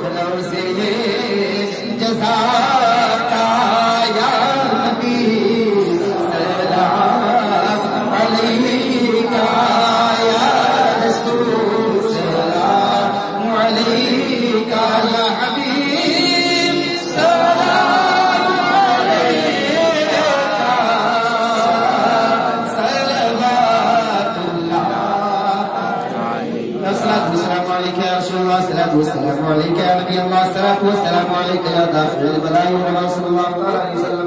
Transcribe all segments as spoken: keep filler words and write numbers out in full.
والسلام عليك يا نبي الله الصلاة والسلام عليك يا داخل البلاء ورسول صلى الله عليه وسلم.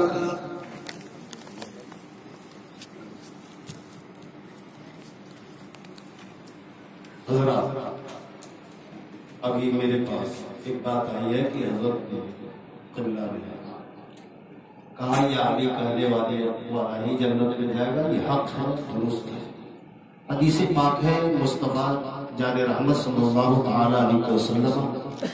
حضرات ابھی میرے پاس ایک بات آئی ہے کہ حضرت قبلہ نے کہا یہ علی کہنے والے والا ہی جنت میں جائے گا، یہ حق ہے، درست ہے۔ حدیث پاک ہے مصطفیٰ جان رحمت صلی اللہ تعالی علیہ وسلم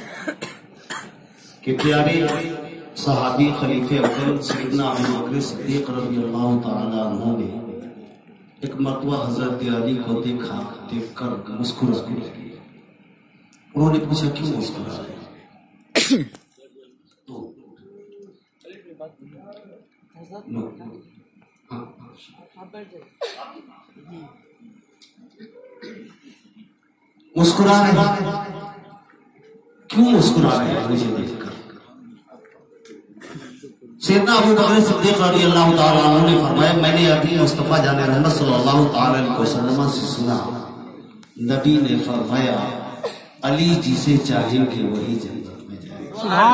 کہ پیارے صحابی خلیفہ اول سیدنا ابو بکر صدیق رضی اللہ تعالی عنہ نے ایک مرتبہ حضرت علی کو دیکھا، دیکھ کر مسکرانے لگے۔ انہوں نے پوچھا کیوں مسکرا رہے تو مسکرا رہے کیوں مسکرا رہے ہیں مجھے دیکھ کر؟ سیدنا ابو بکر صدیق رضی اللہ تعالیٰ عنہ نے فرمایا میں نے ابھی مصطفیٰ جان رحمت صلی اللہ تعالیٰ علیہ وسلم سے سنا، نبی نے فرمایا علی جسے چاہیں گے وہی جنت میں جائے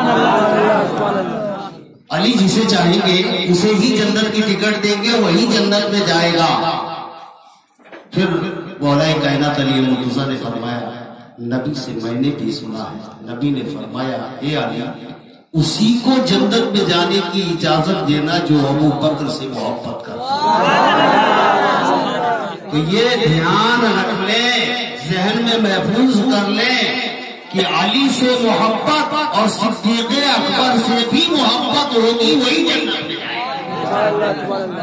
گا، علی جسے چاہیں گے اسے ہی جنت کی ٹکٹ دیں گے، وہی جنت میں جائے گا۔ پھر مولا کائنات علی مرتضیٰ نے فرمایا نبی سے میں نے بھی سنا ہے، نبی نے فرمایا اے علی اسی کو جنت میں جانے کی اجازت دینا جو ابو بکر سے محبت کرتا ہے۔ تو یہ دھیان رکھ لیں، ذہن میں محفوظ کر لیں کہ علی سے محبت اور صدیق اکبر سے بھی محبت ہوگی وہی جنت میں جائے گا۔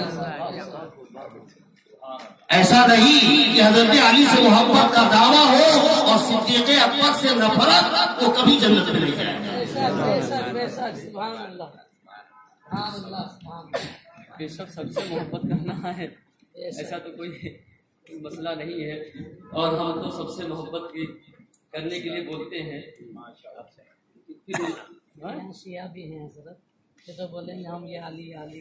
ایسا نہیں کہ حضرت علی سے محبت کا دعویٰ ہو اور صدیق اکبر سے نفرت، وہ کبھی جنت میں نہیں جائے گا۔ بے شک سب سے محبت کرنا ہے، ایسا تو کوئی مسئلہ نہیں ہے، اور ہم تو سب سے محبت کی کرنے کے لیے بولتے ہیں۔ شیعہ بھی ہیں حضرت تو بولیں گے ہم یہ علی علی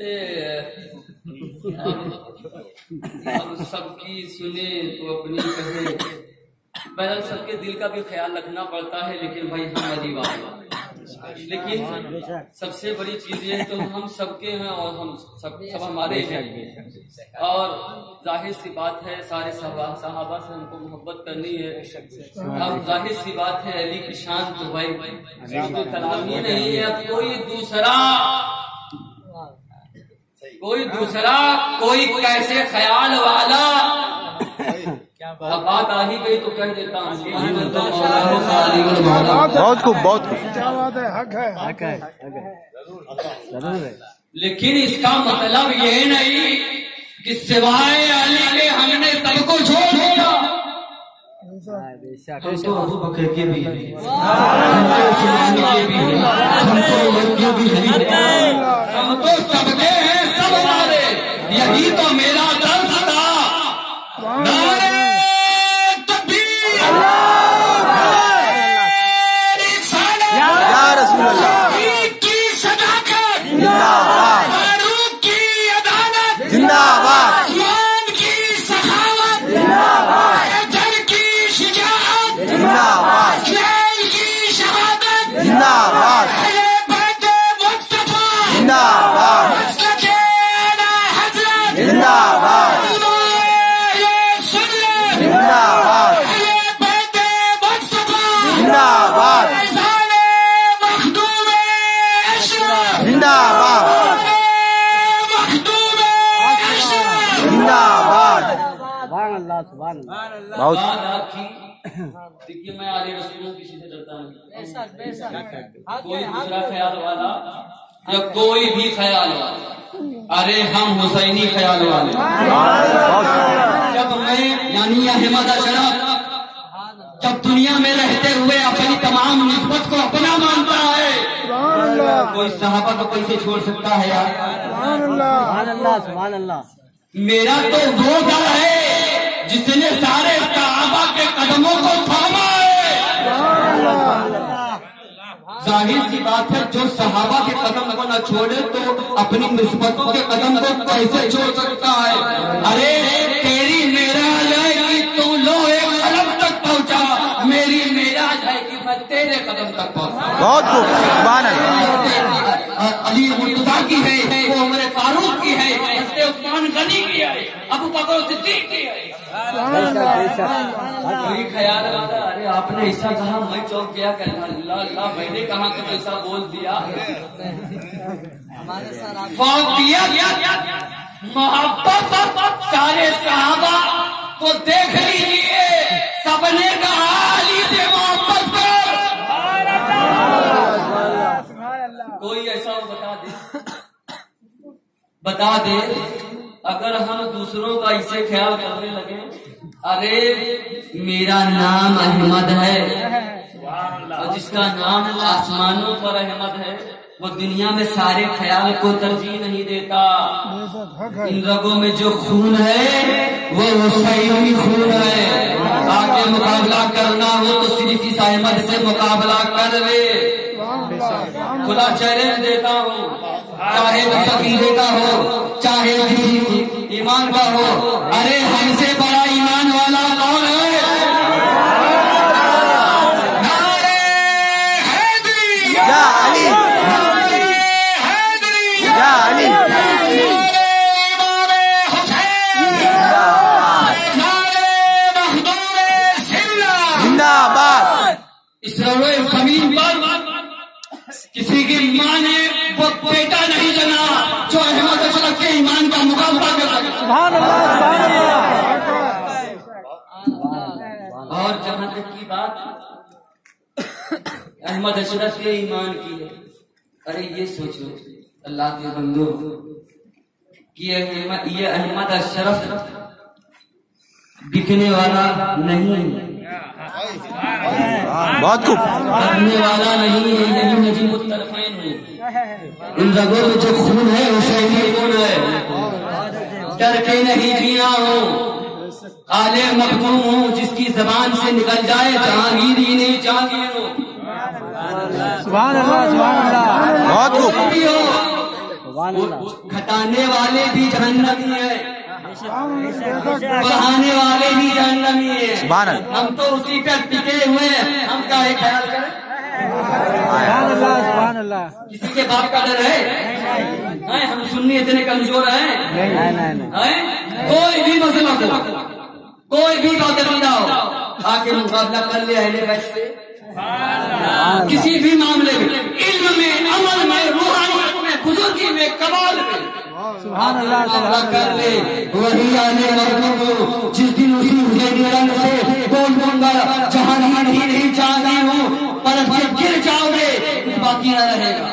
اب سب کی سنیں تو اپنی کہیں، بہرحال سب کے دل کا بھی خیال رکھنا پڑتا ہے، لیکن بھائی ہم علی والے، لیکن سب سے بڑی چیز یہ ہے تو ہم سب کے ہیں اور ہم سب سب ہمارے ہیں، اور ظاہر سی بات ہے سارے صحابہ سے ہم کو محبت کرنی ہے۔ اب ظاہر سی بات ہے علی کی شان تو بھائی کوئی کلام ہی نہیں ہے، اب کوئی دوسرا کوئی دوسرا کوئی کیسے خیال والا اب بات آ ہی گئی تو کہہ دیتا ہوں بہت خوب بہت خوب، لیکن اس کا مطلب یہ نہیں کہ سوائے علی کے ہم نے سب کو چھوڑ دیا۔ ہم تو ابو بکر کے بھی ہیں، ہم تو عثمان کے بھی ہیں، ہم تو عمر کے بھی ہیں، ہم تو سب کے ہیں، سب ہمارے، یہی تو میرا درس تھا۔ نعرہ تکبیر، یا رسول اللہ، کی صداقت، فاروق کی عدالت، زندہ آباد، عثمان کی سخاوت، حیدر کی شجاعت، زندہ آباد، اسماعیل کی شہادت، زندہ آباد، اہل بیت مصطفیٰ، زندہ آباد، مسلک اعلیٰ حضرت، زندہ آباد، زندہ آباد، زندہ آباد، زندہ آباد، زندہ آباد۔ بہت دیکھیے میں علی رسول کسی سے ڈرتا نہیں، کوئی دوسرا خیال والا یا کوئی بھی خیال والا، ارے ہم حسینی خیال والے، جب میں یعنی احمد اشرف جب دنیا میں رہتے ہوئے اپنی تمام نسبت کو कोई सहाबा को कैसे छोड़ सकता है यार? सुभान अल्लाह सुभान अल्लाह। मेरा तो वो दर है जिसने सारे सहाबा के कदमों को थामा है। जाहिर सी बात है, जो सहाबा के कदम को न छोड़े तो अपनी निस्बतों के कदम को कैसे छोड़ सकता है? अरे तेरी मेराज है कि तू लोहे कदम तक पहुंचा, मेरी मेराज है कि मैं तेरे कदम तक पहुंचा। बहुत खूब, सुभान अल्लाह। अली मुर्तजा की है, वो उमर फारूक की है, हज़रत उस्मान गनी की है, अबू बकर सिद्दीक की है। कोई ख्याल आता, अरे आपने ऐसा कहा, मैं चौंक गया, अल्लाह अल्लाह मैंने कहा तो ऐसा बोल दिया। मोहब्बत सारे सहाबा को देख लीजिए, सबने कहा अली से मोहब्बत कर। कोई ऐसा वो बता दे, बता दे अगर हम दूसरों का इसे ख्याल करने लगे, अरे मेरा नाम अहमद है और जिसका नाम आसमानों पर अहमद है वो दुनिया में सारे ख्याल को तरजीह नहीं देता। इन रगों में जो खून है वो हुसैनी खून है। आगे मुकाबला करना हो तो सिर्फ इस अहमद से मुकाबला कर ले। खुला चैलेंज देता हूँ, चाहे वो फकीरे का हो चाहे किसी ईमान का हो, अरे हमसे बड़ा ईमान वाला कौन है? नारे हैदरी, या अली, या अली, नारे इमाम हुसैन, नारे मखदूम सिल्ला जिंदाबाद। इस रोए जमीन पर किसी की माँ ने वो बेटा नहीं जना जो अहमद अशरफ के ईमान का मुकाबला कर सके। सुभान अल्लाह सुभान अल्लाह। और जहाँ तक की बात अहमद अशरफ के ईमान की है, अरे ये सोचो अल्लाह के बंदो कि ये अहमद अशरफ बिकने वाला नहीं, बहुत खूब, करने वाला नहीं है, यही नजीमुत तरफ़ैन है। इन रगों में जो खून है उसे ही खून है। डर के नहीं जिया हूँ, आले मखदूम हूँ, जिसकी जबान से निकल जाए जहांगीर ही नहीं जहांगीर हूँ। सुभान अल्लाह सुभान अल्लाह। बहुत खूब, भी हो घटाने वाले भी जहन्नमी है, बढ़ाने वाले भी जहन्नमी है। सुभान अल्लाह। हम तो उसी पे टिके हुए हैं, हम क्या है ख्याल करें? सुभान अल्लाह सुभान अल्लाह। किसी के बाप का डर है? नहीं, हम सुन्नी इतने कमजोर हैं? नहीं नहीं नहीं। हैं? कोई भी मसला हो, कोई भी बात हो, आके मुकाबला कर ले अहले बैत से। किसी भी मामले में, इल्म में, अमल में, रूहानियत में, बुजुर्गी में, कमाल में सुभान अल्लाह मुकाबला कर ले। वही आने वालों जिस दिन उसी हुसैनी रंग से बोल दूंगा जहांगीर ही नहीं जहांगीर हूँ, पर जब गिर जाओगे बाकी न रहेगा।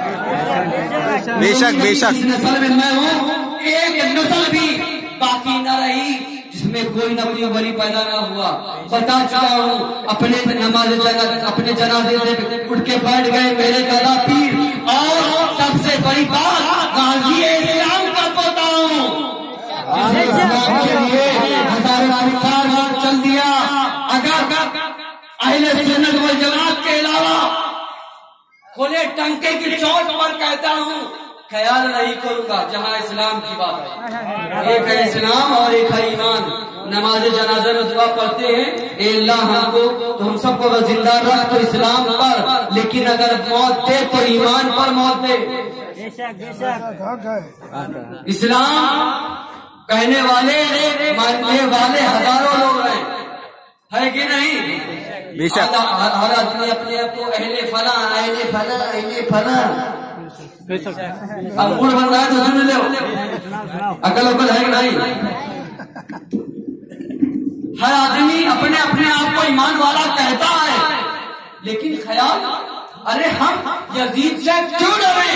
बेशक बेशक। इस नस्ल में मैं हूँ, एक नस्ल भी बाकी न रही जिसमें कोई नबी वली पैदा न हुआ। बता चुका हूँ, अपने नमाज जनाजे अपने जनाजे से उठ के बैठ गए मेरे दादा पीर, और सबसे बड़ी बात गाजी इस्लाम का पोता हूँ, जिसने इस्लाम के लिए हजारों साल वक्त चल दिया। अगर अहले सुन्नत वल जमात के अलावा खुले टंके की चोट पर कहता हूँ, ख्याल नहीं करूंगा जहाँ इस्लाम की बात है। एक है इस्लाम और एक है ईमान। नमाज जनाजे में दुआ पढ़ते हैं, ए अल्लाह हमको तो हम सबको बस जिंदा रख तो इस्लाम पर, लेकिन अगर मौत दे तो ईमान पर मौत दे। इस्लाम कहने वाले मानने वाले हजारों लोग हैं, है कि नहीं? बेशक। हर आदमी अपने आप को अहले फला अहले फला अहले फला अब मूड बन रहा है तो सुन लो, अकल अकल है कि नहीं? हर आदमी अपने अपने आप को ईमान वाला कहता है, लेकिन ख्याल, अरे हम यजीद से क्यों डरे?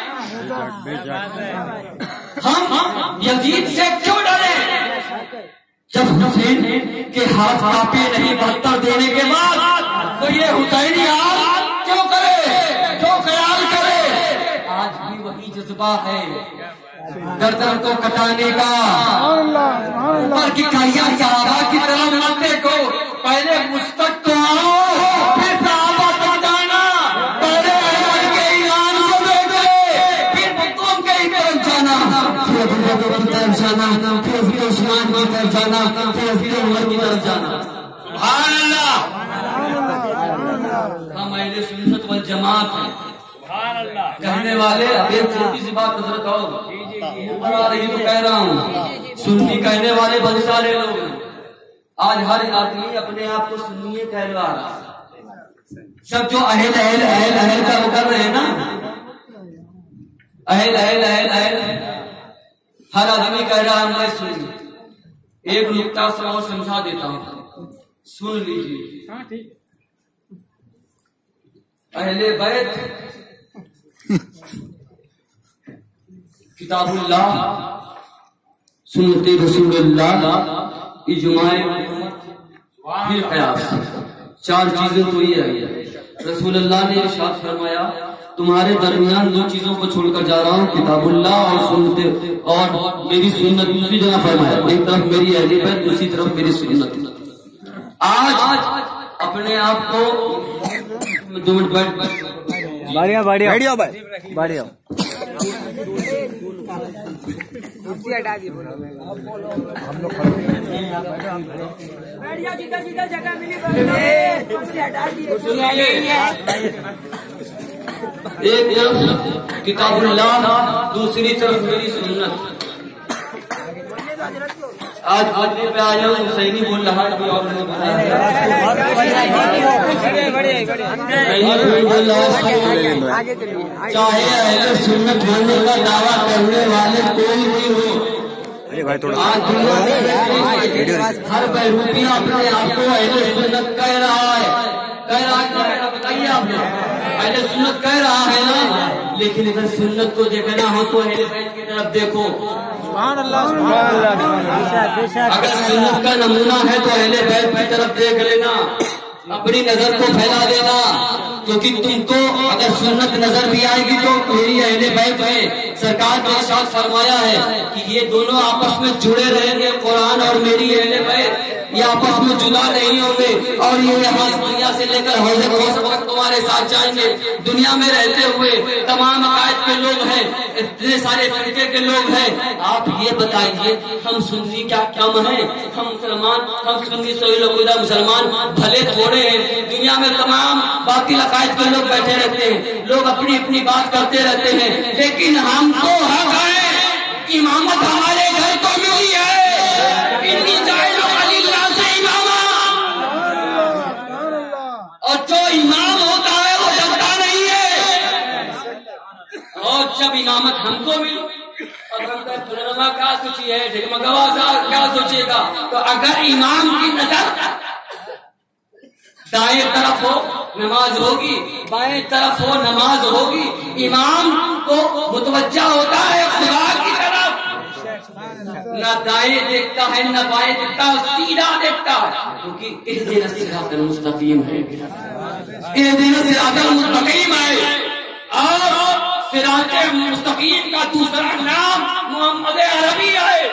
हम यजीद से क्यों डरे? जब हुसैन के हाथ कांपे नहीं बहत्तर देने के बाद, तो ये हुसैनी हाथ क्यों करे? जो ख्याल करे जज्बा है गर्दन को कटाने का। ऊपर की कहिया सहाबा की तरफ मत देखो, पहले मुस्तक तो आओ फिर सहाबा तक जाना। पहले अहमद के ईमान को देखो फिर तुम के ही तरफ जाना, फिर अबू बकर की तरफ जाना, फिर फिर उस्मान की तरफ जाना, फिर फिर उमर की तरफ जाना। सुभान अल्लाह। हम अहले सुन्नत वल जमात हैं कहने वाले। अब एक छोटी सी बात हजरत और बना रही तो कह रहा हूँ, सुन्नी कहने वाले बहुत सारे लोग हैं। आज हर आदमी अपने आप को सुन्नी कहलवा रहा है। सब जो अहल अहल अहल अहल का वो कर रहे हैं ना, अहल अहल अहल अहल, हर आदमी कह रहा है मैं सुन्नी। एक नुक्ता सा और समझा देता हूँ, सुन लीजिए। अहले बैत किताबुल्लाह, सुन्नत रसूलुल्लाह, इजमाए फिर क़यास, चार चीजें तो ये है। रसूलुल्लाह ने इरशाद फरमाया तुम्हारे दरमियान दो चीजों को छोड़कर जा रहा हूँ, किताबुल्लाह और सुन्नत और मेरी सुन्नत। दूसरी जगह फरमाया एक तरफ मेरी अहले बैत, दूसरी तरफ मेरी सुन्नत। आज अपने आप को दो मिनट बैठ बढ़िया बढ़िया बढ़िया बढ़िया हटा दी हम लोग जिधर जिधर जगह मिली हटा दी। एक तरफ किताबुल्लाह, दूसरी तरफ मेरी सुन्नत। आज आदमी पे आया हूँ, सही नहीं बोल रहा है और नहीं बोल रहा। चाहे अहले सुन्नत होने का दावा करने वाले कोई भी हो, आज हर बहरूपिया अपने आप को अहले सुन्नत कह रहा है। कह रहा है, बताइए आप लोग, अहले सुन्नत कह रहा है ना, लेकिन अगर सुन्नत को देखना हो तो अहले बैत की तरफ देखो। अगर सुन्नत का नमूना है तो अहले बैत की तरफ देख लेना, अपनी नजर को फैला देना, क्योंकि तुमको अगर सुन्नत नजर भी आएगी तो मेरी अहले बैत है। सरकार ने इरशाद फरमाया है कि ये दोनों आपस में जुड़े रहेंगे, कुरान और मेरी अहले बैत, ये आपस में जुदा नहीं होंगे। और ये यहाँ दुनिया से लेकर हौज़े गौस वक्त तुम्हारे साथ जाएंगे। दुनिया में रहते हुए तमाम अकायद के लोग हैं, इतने सारे तरीके के लोग हैं। आप ये बताइए हम सुन्नी क्या कम है? हम मुसलमान, हम सुन्नी सोई लोग मुसलमान भले थोड़े हैं। दुनिया में तमाम बाकी अकायद के लोग बैठे रहते हैं, लोग अपनी अपनी बात करते रहते हैं, लेकिन हमको हक है, इमामत हमारे घर को मिली है। और जो इमाम होता है वो डरता नहीं है। और जब इमामत हमको मिली, अब हम पुनरमा क्या सोची है, जगमगवा साहब क्या सोचेगा? तो अगर इमाम की नजर दाएं तरफ हो नमाज होगी, बाएं तरफ हो नमाज होगी। इमाम को मुतवज्जा होता है खुदा की तरफ, न दाएं देखता है न बाएं देखता है, सीधा देखता है, क्योंकि इहदिना सिरातल मुस्तकीम है, इहदिना सिरातल मुस्तकीम है। और सिराते मुस्तकीम का दूसरा नाम मोहम्मद अरबी है।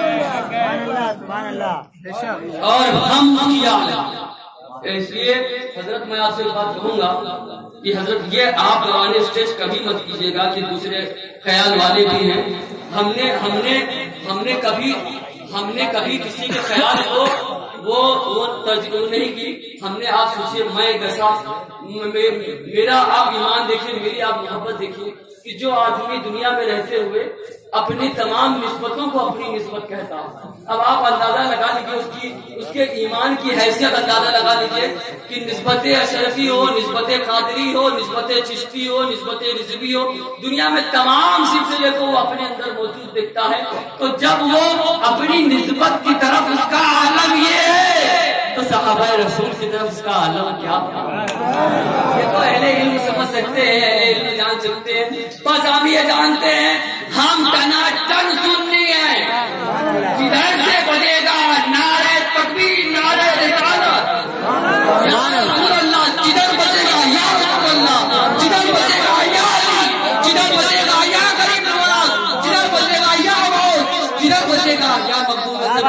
और हम किया, इसलिए हजरत मैं आपसे बात कहूंगा कि हजरत ये आप पुराने स्टेज कभी मत कीजिएगा कि दूसरे ख्याल वाले भी हैं। हमने हमने हमने कभी हमने कभी किसी के ख्याल को वो वो तर्जुमा नहीं की। हमने आप सोचिए, मैं जैसा मे, मेरा आप ईमान देखिए, मेरी आप मोहब्बत देखिए कि जो आदमी दुनिया में रहते हुए अपनी तमाम निस्बतों को अपनी निस्बत कहता है। अब आप अंदाजा लगा लीजिए उसकी उसके ईमान की हैसियत अंदाजा लगा लीजिए कि निस्बत अशरफी हो, निस्बत कादरी हो, निस्बत चिश्ती हो, निस्बत रिजवी हो, दुनिया में तमाम सिलसिले को वो अपने अंदर मौजूद देखता है। तो जब वो अपनी निस्बत की तरफ उसका आलम ये है, तो सहाबा रसूल की तरफ उसका आलम क्या था? ये तो अहले इल्म समझ सकते हैं, अहले इल्म जान सकते हैं। बस हम ये जानते हैं हम टनाटन सुन्नी है। जिधर से बजेगा नारे तकबीर, नारे रिसालत, जिधर बजेगा या रसूलुल्लाह, जिधर बजेगा या अली, जिधर बजेगा या गरीब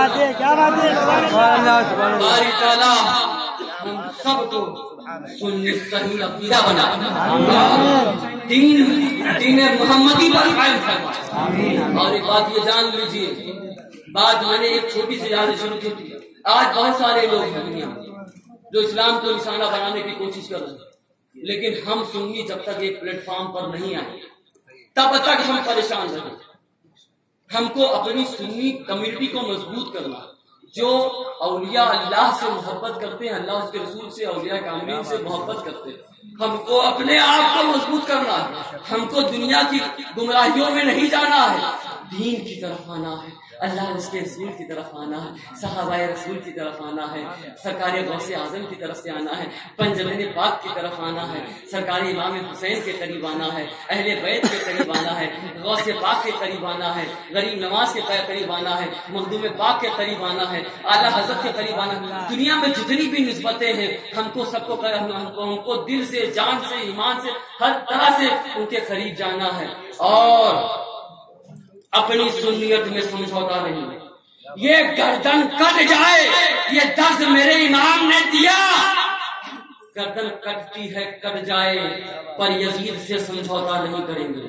बारी ताला हम सबको सुन्नी सही अकीदा बना दीन दीन मोहम्मदी पर कायम फरमाए। और एक बात ये जान लीजिए, बात मैंने एक छोटी सी याद शुरू की थी। आज बहुत सारे लोग हैं दुनिया में जो इस्लाम को निशाना बनाने की कोशिश कर रहे हैं, लेकिन हम सुन्नी जब तक एक प्लेटफॉर्म पर नहीं आए तब तक हम परेशान रहे। हमको अपनी सुन्नी कम्युनिटी को मजबूत करना, जो औलिया अल्लाह से मोहब्बत करते हैं, अल्लाह उसके रसूल से, औलिया कामरीन से मोहब्बत करते हैं, हमको अपने आप को मजबूत करना है। हमको दुनिया की गुमराहियों में नहीं जाना है, दीन की तरफ आना है, अल्लाह उसके रसूल की तरफ आना है, सहाबाए रसूल की तरफ आना है, सरकार गौसे आजम की तरफ से आना है, पंजबन पाक की तरफ आना है, सरकार इमाम हुसैन के करीब आना है, अहले बैत के करीब आना है, गौसे पाक के करीब आना है, गरीब नवाज के करीब आना है, मखदूम पाक के करीब आना है, आला हज़रत के करीब आना है। दुनिया में जितनी भी निस्बतें हैं हमको सबको हमको हमको दिल से, जान से, ईमान से, हर तरह से उनके करीब जाना है और अपनी सुन्नियत में समझौता नहीं है। ये गर्दन कट जाए, ये दर्द मेरे इमाम ने दिया, गर्दन कटती है कट जाए, पर यजीद से समझौता नहीं करेंगे।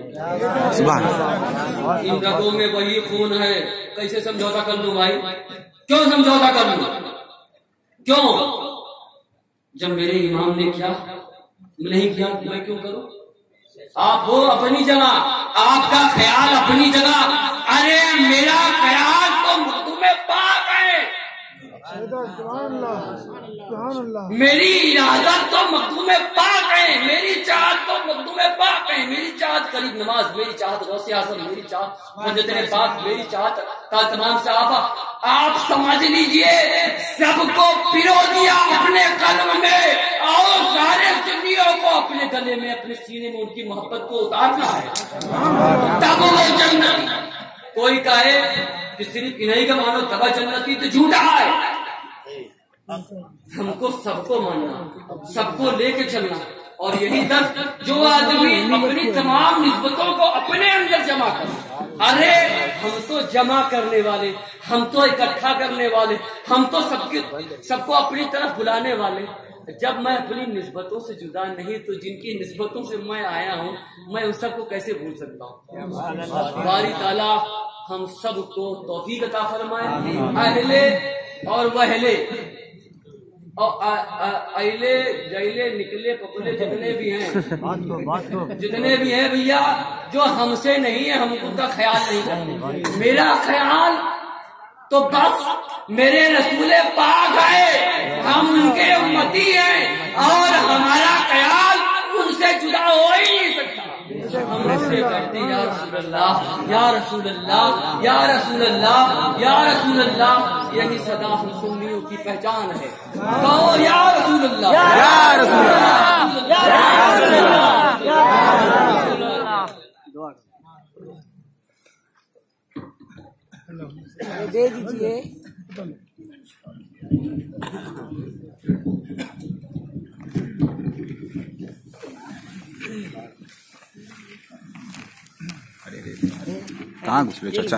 इन रगों में वही खून है, कैसे समझौता कर लूं भाई? क्यों समझौता कर लूं? क्यों? जब मेरे इमाम ने क्या नहीं किया मैं क्यों करूं? आप हो अपनी जगह, आपका ख्याल अपनी जगह, अरे मेरा ख्याल तो मखदूम पाक है, मेरी इरादत तो मखदूम पाक है, मेरी चाहत तो मखदूम पाक है, मेरी चाहत करीब नमाज, मेरी चाहत गौसे आज़म, मेरी चाहत मुजद्दिद पाक, मेरी चाहत का तमाम सहाबा। आप समझ लीजिए सबको पिरो दिया अपने कल्ब में और सारे सुन्नियों को अपने गले में, अपने सीने में उनकी मोहब्बत को उतारना है, तब वो जन्नत। कोई कहे कि सिर्फ इन्हीं का मानो तब जन्नती, तो झूठा है। हमको सबको मानना, सबको लेके चलना, और यही दर्द जो आदमी अपनी तमाम निस्बतों को अपने अंदर जमा कर, अरे हम तो जमा करने वाले, हम तो इकट्ठा करने वाले, हम तो सबके सबको अपनी तरफ बुलाने वाले। जब मैं अपनी निस्बतों से जुदा नहीं, तो जिनकी निस्बतों से मैं आया हूँ, मैं उन सबको कैसे भूल सकता हूँ? बारी ताला हम सबको तौफीक अता फरमाए। अहले और वहले और अहले जैले निकले पपले जितने भी हैं, जितने भी हैं भैया, जो हमसे नहीं है, हम उनका ख्याल नहीं करते। मेरा ख्याल तो बस मेरे रसूल पाक है, हम उनके उम्मती हैं और हमारा ख्याल उनसे जुदा हो ही नहीं सकता। हम उससे कहते हैं या रसूल अल्लाह, या रसूल अल्लाह, या रसूल अल्लाह, या रसूल अल्लाह, यही सदा हम सुन्नियों की पहचान है। कहो या रसूल अल्लाह, या रसूल अल्लाह, या रसूल अल्लाह, या रसूल अल्लाह। दे दीजिए। कहाँ घुस रहे चाचा?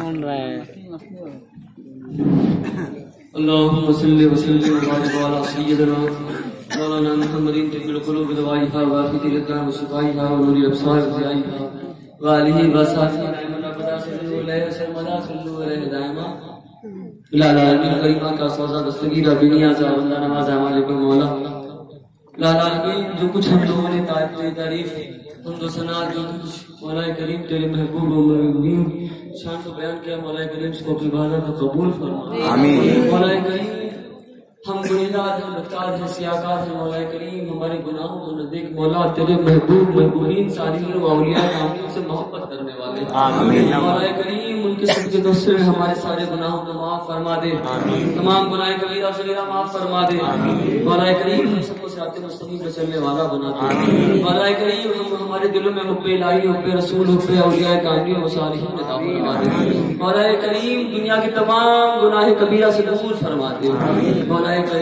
अल्लाहुम्मा सल्ली व सल्लिम व बारिक अला सय्यिदिना मौलाना मुहम्मदिन तिब्बिल क़ुलूब व दवाइहा व आफ़ियतिल अब्दान व शिफ़ाइहा व नूरिल अब्सार व ज़ियाइहा व आलिहि व सहाबिहि अजमईन अबदा सल्लल्लाहु अलैहि वसल्लम सल्लल्लाहु अलैहि दाइमा लाल आलमीन करीमा का सौदा दस्तगीर बिनिया जा वंदा नवाज मालिक मौला लाल आलमीन। जो कुछ हम लोगों ने तारीफ हमदो सना जो कुछ मौला करीम तेरे महबूब व मुबीन शान को बयान किया, मौला करीम इसको अपनी इबादत को कबूल फरमा। आमीन। मौला करीम हम गुनहगार हैं, बदकार हैं, सियाकार हैं, मौला करीम हमारे गुनाहों को न देख मौला, तेरे महबूब महबूबीन सालिहीन व औलिया कामिलीन से मोहब्बत करने वाले आमीन। मौला करीम उनके सबके दोस्तों में हमारे सारे गुनाहों को माफ फरमा दे, तमाम गुनाह कबीरा सगीरा माफ फरमा दे। मौला करीम हम सबको सिरात मुस्तकीम पर चलने वाला बना दे। मौला करीम हम हमारे दिलों में हुब्बे इलाही, हुब्बे रसूल, हुब्बे औलिया कामिलीन व सालिहीन अता फरमा दे। मौला करीम दुनिया की तमाम गुनाह कबीरा से दूर फरमा दे। मौला करीम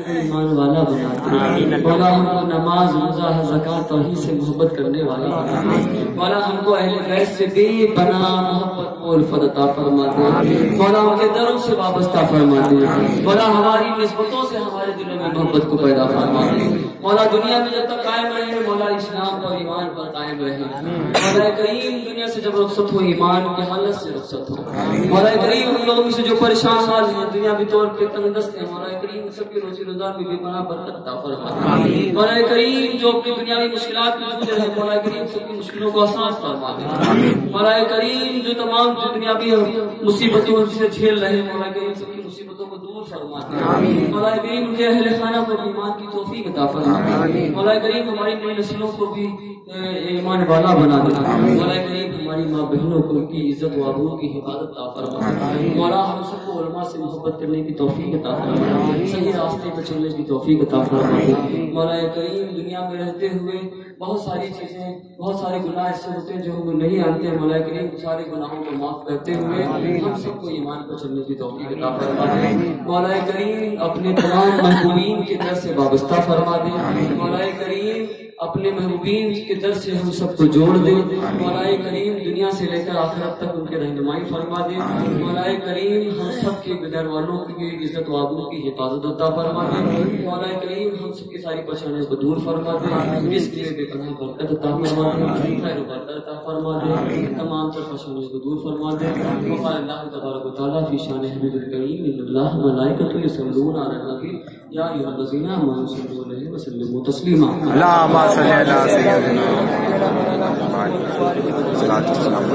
کو ایمان والا بنا دے مولا، ہم کو نماز روزہ زکات توحید سے محبت کرنے والا بنا دے مولا، ہم کو اہل بیت سے بے پناہ محبت و الفت عطا فرما دے مولا، ان کے دروں سے وابستہ فرما دے مولا، ہماری نسبتوں سے ہمارے دلوں میں محبت کو پیدا فرما دے مولا، دنیا میں جب تک قائم رہے مولا اسلام اور ایمان پر قائم رہے مولا کریم، دنیا سے جب رخصت ہو ایمان کی حالت سے رخصت ہو مولا کریم، ہم لوگوں سے جو پریشان حال ہیں دنیا بھی طور پہ تنگ دست ہیں مولا کریم، سب کے روزی روزگار میں بے پناہ برکت عطا فرما دے مولا کریم، جو اپنی دنیاوی مشکلات میں جوجھ رہے مولا کریم، سب کی مشکلوں کو آسان فرما دے مولا کریم، جو تمام دنیاوی مصیبتوں سے جھیل رہے مولا کریم، سب کی مصیبتوں کو دور فرما دے مولا کریم، ان کے اہل خانہ کو ایمان کی توفیق عطا فرما دے مولا کریم، ہماری نئی نسلوں کو بھی ایمان والا بنا دے مولا کریم، ہماری ماں بہنوں کو ان کی عزت و آبرو کی حفاظت عطا فرما دے مولا، ہم سب کو علماء سے محبت کرنے کی توفیق عطا فرما دے، صحیح راستے پر چلنے کی توفیق عطا فرما دے مولا کریم، دنیا میں رہتے ہوئے بہت ساری چیزیں بہت سارے گناہ ایسے ہوتے ہیں جو ہم نہیں آتے ہیں مولا کریم، سارے گناہوں کو معاف کرتے ہوئے ہم سب کو ایمان پر چلنے کی توفیق عطا فرما دے مولا کریم، اپنے تمام محبوبین کے در سے وابستہ فرما دے مولا کریم، اپنے محبوبین کے در سے ہم سب کو جوڑ دے مولا کریم، دنیا سے لے کر آخرت تک ان کے رہنمائی فرما دے مولا کریم، ہم سب کے گھر والوں کی عزت و آبرو کی حفاظت عطا فرما دے مولا کریم، ہم سب کی ساری پریشانیوں کو دور فرما دے، جس کے بے پناہ برکت عطا فرما دے، خیر و برکت عطا فرما دے، تمام تر پریشانیوں کو دور فرما دے وقال اللہ تبارک و تعالیٰ فی شان حبیب الکریم ان اللہ ملائکۃ یصلون علی النبی یا ایھا الذین آمنوا صلوا علیہ وسلموا تسلیما اللهم صل على سيدنا محمد صلاة والسلام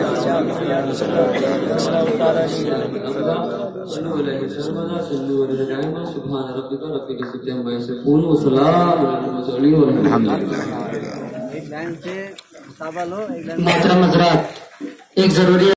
سبحان ربک رب العزة عما یصفون وسلام علی المرسلین والحمد للہ۔ محترم حضرات، ایک ضروری